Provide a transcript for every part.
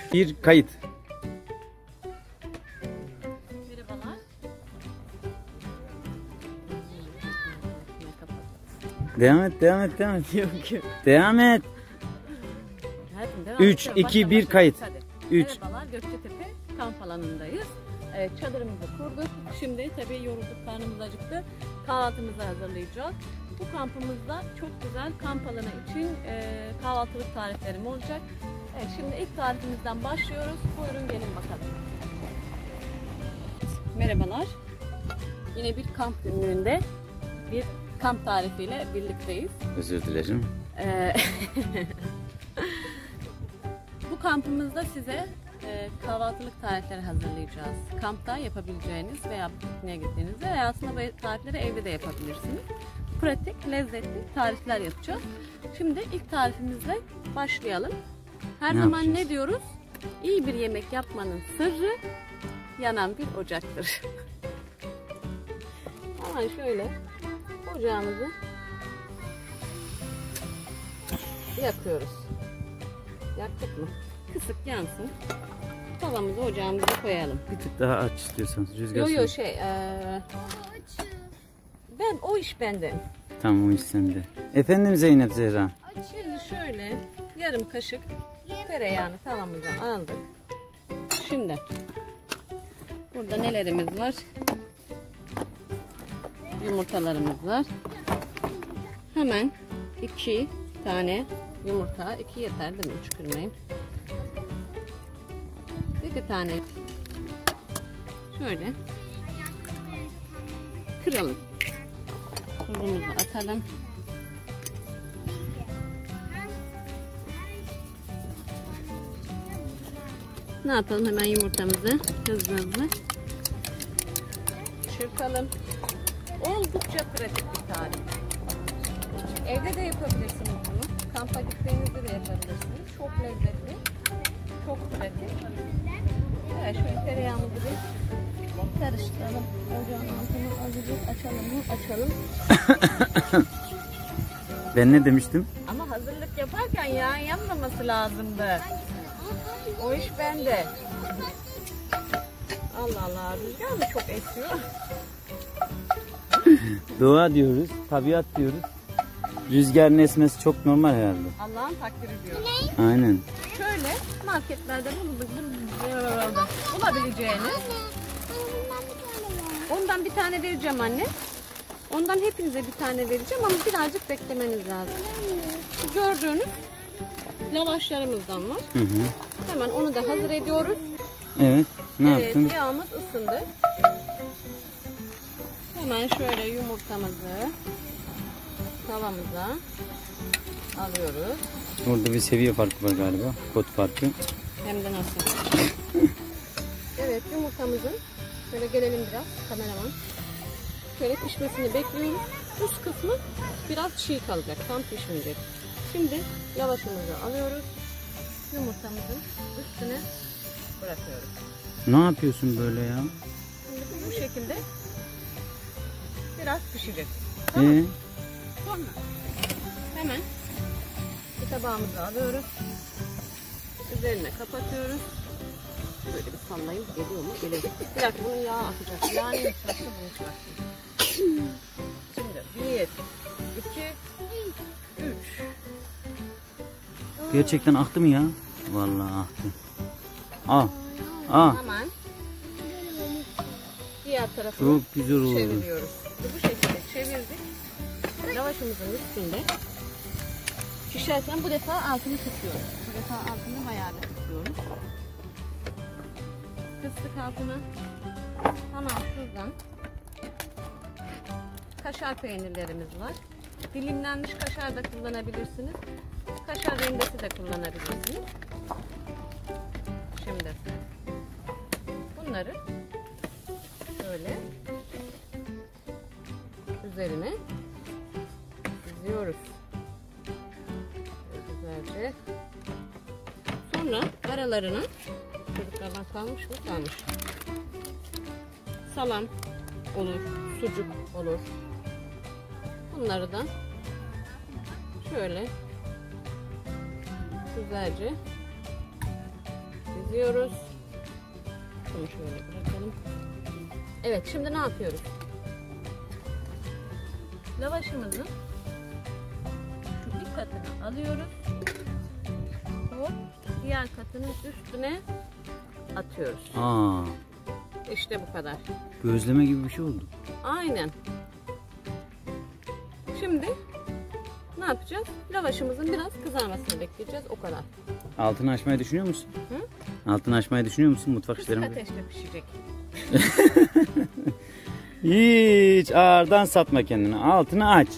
Bir kayıt. Merhabalar. Devam et, devam et, devam et. Yok yok. Devam et. 3, Başla, 2, başla, 1 başla. kayıt. Hadi. 3. Merhabalar, Gökçetepe kamp alanındayız. Çadırımızı kurduk. Şimdi tabii yorulduk, karnımız acıktı. Kahvaltımızı hazırlayacağız. Bu kampımızda çok güzel kamp alanı için kahvaltılık tariflerim olacak. Evet, şimdi ilk tarifimizden başlıyoruz. Buyurun gelin bakalım. Merhabalar. Yine bir kamp günlüğünde bir kamp tarifiyle birlikteyiz. Özür dilerim. Bu kampımızda size kahvaltılık tarifleri hazırlayacağız. Kampta yapabileceğiniz veya pikniğe gittiğinizde veya aslında bu tarifleri evde de yapabilirsiniz. Pratik, lezzetli tarifler yapacağız. Şimdi ilk tarifimizle başlayalım. Her zaman ne diyoruz? İyi bir yemek yapmanın sırrı yanan bir ocaktır. Hemen şöyle ocağımızı yakıyoruz. Yaktık mı? Kısık yansın. Tavamızı ocağımıza koyalım. Bir tık daha aç istiyorsanız rüzgar. Yo ben o iş bende. Tamam, o iş sende. Efendim Zeynep Zehra. Şimdi şöyle yarım kaşık tereyağını tavamıza aldık. Şimdi burada nelerimiz var? Yumurtalarımız var. Hemen 2 tane yumurta, 2 yeter değil mi? 3 kırmayın. 2 tane şöyle kıralım. Tuzumuzu atalım. Ne yapalım? Hemen yumurtamızı hızlı çırpalım. Oldukça pratik bir tarif. Evde de yapabilirsiniz bunu. Kampa gittiğinizde de yapabilirsiniz. Çok lezzetli. Çok pratik. Evet, şöyle tereyağımızı bir karıştıralım. Ocağın altını azıcık açalım mı? Açalım. Ben ne demiştim? Ama hazırlık yaparken yağın yanmaması lazımdı. O iş bende. Allah Allah, rüzgar mı çok esiyor? Doğa diyoruz, tabiat diyoruz. Rüzgarın esmesi çok normal herhalde. Allah'ın takdiri diyor. Aynen. Şöyle marketlerde bulabileceğiniz. Ondan bir tane vereceğim anne. Ondan hepinize bir tane vereceğim ama birazcık beklemeniz lazım. Şu gördüğünüz lavaşlarımızdan var. Hı hı. Hemen onu da hazır ediyoruz. Evet. Ne yaptın? Evet, yağımız ısındı. Hemen şöyle yumurtamızı tavamıza alıyoruz. Orada bir seviye farkı var galiba. Kod farkı. Hem de nasıl? Evet, yumurtamızın şöyle gelelim biraz kameraman. Şöyle pişmesini bekliyoruz. Üst kısmı biraz çiğ kalacak. Tam pişmeyecek. Şimdi lavaşımızı alıyoruz. Yumurtamızın üstüne bırakıyoruz. Ne yapıyorsun böyle ya? Şimdi bu şekilde biraz pişecek. Tamam. Sonra hemen bir tabağımızı alıyoruz. Üzerine kapatıyoruz. Böyle bir sallayıp geliyor mu? Geliyor. Bir dakika, bunun yağı akacak. Yağını çıkarttı, bunu çıkarttı. Şimdi 1, 2, 3. Gerçekten aktı mı ya? Vallahi aktı. Al. Al. Hemen diğer tarafını Çok güzel oldu. çeviriyoruz. Bu şekilde çevirdik. Lavaşımızın üstünde pişerken bu defa altını tutuyoruz. Bu defa altını bayağı da tutuyoruz. Kıstık altını. Hemen şuradan kaşar peynirlerimiz var. Dilimlenmiş kaşar da kullanabilirsiniz. Kaşar rendesi de kullanabilirsiniz. Şimdi bunları şöyle üzerine diziyoruz. Güzelce. Sonra aralarına çocuklardan kalmış mı? Kalmış. Salam olur, sucuk olur. Bunları da şöyle güzelce diziyoruz. Şunu şöyle bırakalım. Evet, şimdi ne yapıyoruz? Lavaşımızın şu bir katını alıyoruz. Bu diğer katının üstüne atıyoruz. Aa, İşte bu kadar. gözleme gibi bir şey oldu. Aynen. Şimdi ne yapacağız? Lavaşımızın biraz kızarmasını bekleyeceğiz. O kadar. Altını açmayı düşünüyor musun? Hı? Altını açmayı düşünüyor musun mutfak Kısık işlerinde? ateşte pişecek. Hiç ağırdan satma kendini. Altını aç.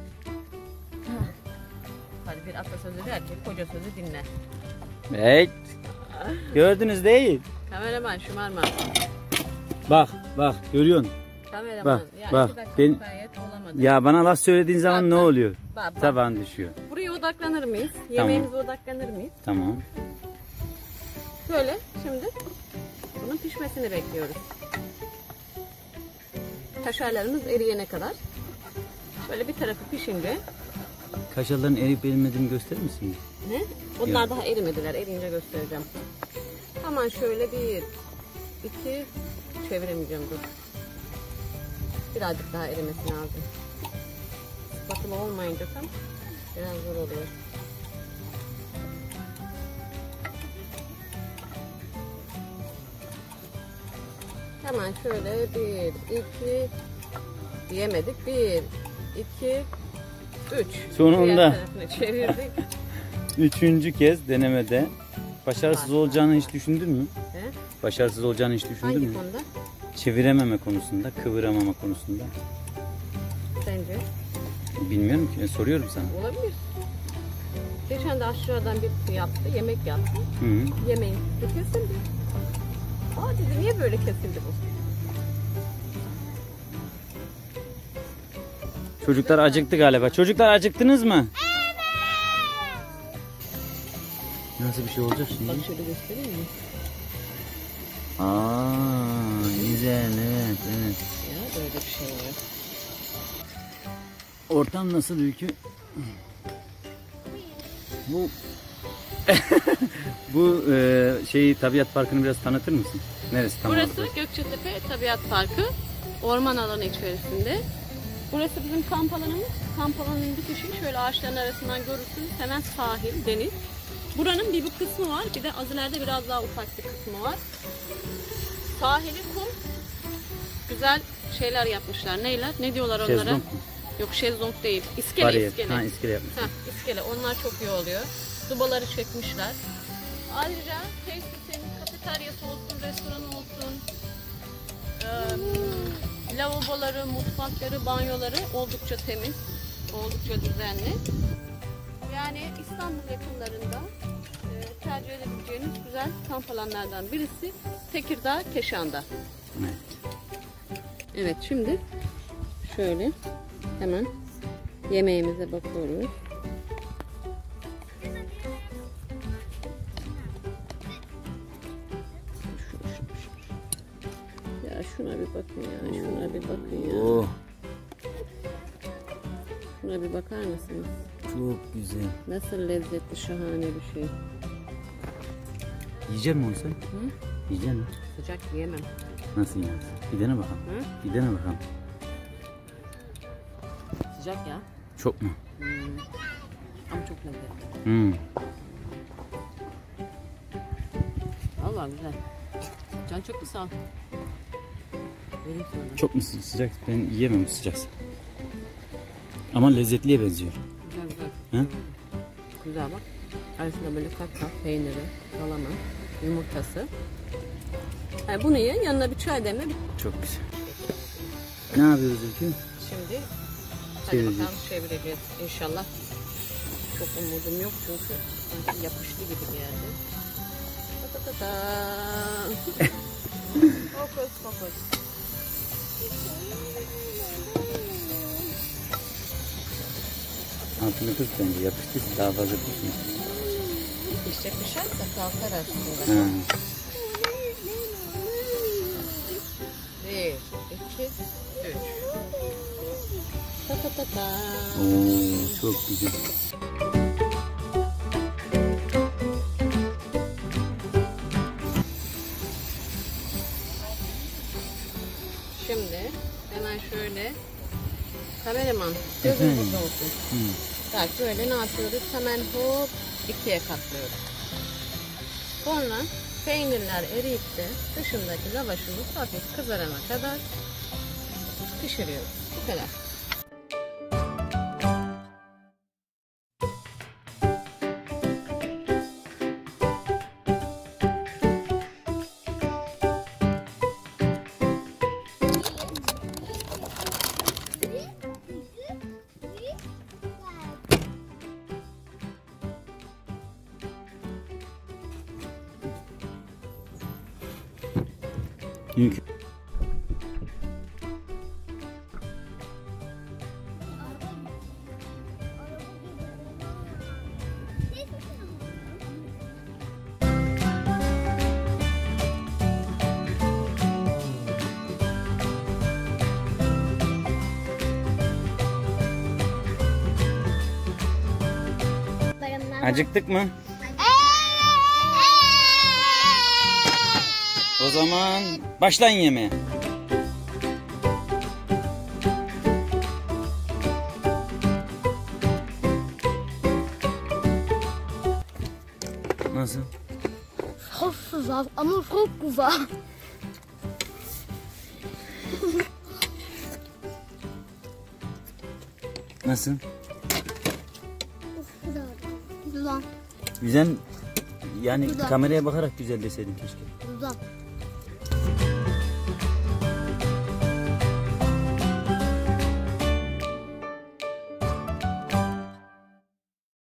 Hadi bir atasözü der ki koca sözü dinle. Evet. Gördünüz değil. Kameraman şımarma. Bak bak görüyorsun. Kameraman. Bak, Ya bak, 2 dakika ben- gayet olamadı. Ya bana laf söylediğin zaman Bak, ne bak. oluyor? Bak. Taban düşüyor. Buraya odaklanır mıyız? Yemeğimize odaklanır mıyız? Tamam. Şöyle şimdi bunun pişmesini bekliyoruz. Kaşarlarımız eriyene kadar. Böyle bir tarafı pişince. Kaşarların eriyip erimediğini gösterir misin? Ne? Onlar Yok. daha erimediler. Eriyince göstereceğim. Hemen şöyle 1, 2, çeviremeyeceğim dur. Birazcık daha erimesi lazım. Spatula olmayınca tam biraz zor oluyor. Hemen şöyle 1, 2 diyemedik. 1, 2, 3. Sonunda. Diğer tarafını çevirdik. Üçüncü kez denemede başarısız olacağını hiç düşündün mü? He? Başarısız olacağını hiç düşündün Hangi mü? konuda? Çevirememe konusunda, kıvıramama konusunda. Sence? Bilmiyorum ki, soruyorum sana. Olabilir. Geçen de aşağıdan bir yaptı, yemek yaptı. Hı -hı. Yemeğin üstü kesildi. Aa dedi, niye böyle kesildi bu? Çocuklar acıktı galiba. Çocuklar acıktınız mı? Nasıl bir şey olacak Bak şimdi? şöyle göstereyim mi? Aa, güzel, evet, evet. Ya böyle bir şey var. Ortam nasıl Ülkü? Bu bu şeyi Tabiat Parkı'nı biraz tanıtır mısın? Neresi tam Burası olarak? Gökçetepe Tabiat Parkı. Orman alanı içerisinde. Burası bizim kamp alanımız. Kamp alanının bitişi şöyle ağaçların arasından görürsünüz. Hemen sahil, deniz. Buranın bir bu kısmı var. Bir de az ileride biraz daha ufak bir kısmı var. Sahili kum. Güzel şeyler yapmışlar. Neyler? Ne diyorlar onlara? Şezlong mu? Yok şezlong değil. İskele, Bariyer. iskele. Ha, iskele yapmış. Heh, iskele. Onlar çok iyi oluyor. Dubaları çekmişler. Ayrıca tesisin kafeteryası olsun, restoranı olsun, lavaboları, mutfakları, banyoları oldukça temiz, oldukça düzenli. Yani İstanbul yakınlarında tercih edebileceğiniz güzel kamp alanlardan birisi Tekirdağ Keşan'da. Evet. Evet, şimdi şöyle hemen yemeğimize bakıyoruz. Ya şuna bir bakın ya, şuna bir bakın ya. Oh, Şuna bir bakar mısınız? çok güzel. Nasıl lezzetli, şahane bir şey. Yiyecek misin onu sen? Hı? Yiyecek misin? Sıcak yiyemem. Nasıl yani? Bir dene bakalım. Hı? Bir dene bakalım. Sıcak ya. Çok mu? Ama çok lezzetli. Hmm. Vallahi güzel. Can çok mu sağ ol? Vereyim sana. Çok mu sıcak? Ben yiyemem sıcaksa. Ama lezzetliye benziyor. Güzel güzel. Hı? Güzel bak. Arasında böyle kat kat peyniri, salama, yumurtası. Yani bunu ye, yanına bir çay demle. Çok güzel. Ne yapıyoruz Ülkü? Şimdi hadi Çevireceğiz. bakalım çevireceğiz inşallah. Çok umudum yok çünkü sanki yapıştı gibi bir yerde. Ta ta ta ta. Fokus fokus. Altını kız bence yapıştıysa daha fazla kızsın. İşte pişerse kalkar aslında. Ha. 1, 2, 3. Ta ta ta ta. Oo, çok güzel. kameraman gözün Efendim? burada olsun. Bak böyle ne yapıyoruz? Hemen hop ikiye katlıyoruz. Sonra peynirler eriyip de dışındaki lavaşımız hafif kızarana kadar pişiriyoruz. Bu kadar. Mümkün. Acıktık mı? O zaman başlayın yemeğe. Nasıl? Çok güzel ama çok güzel. Nasıl? Güzel. Güzel. Güzel. Yani Güzel. kameraya bakarak güzel deseydin keşke. Güzel.